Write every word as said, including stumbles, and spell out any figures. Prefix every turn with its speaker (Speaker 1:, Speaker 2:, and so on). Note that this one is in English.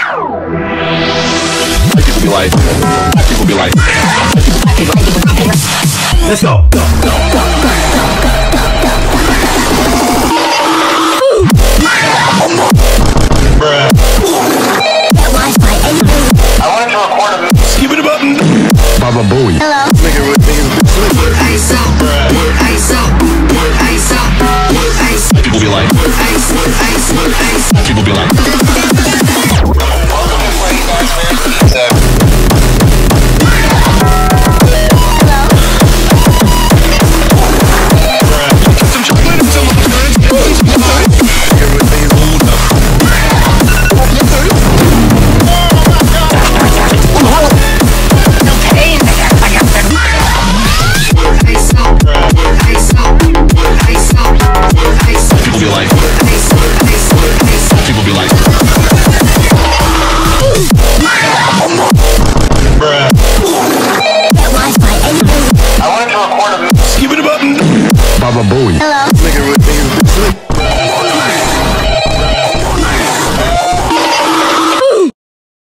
Speaker 1: People be like, people be like, let's go. Go, go, go, go, Bruh. I wanted to record a movie. Skip it a button. Baba Booey.
Speaker 2: Hello.
Speaker 1: Nigga with niggas.
Speaker 3: Ice out, ice out, ice out, ice.
Speaker 1: People be like,
Speaker 3: ice, ice, ice.
Speaker 1: people be like. Baba Booey.
Speaker 2: Hello.
Speaker 1: Nigga with niggas.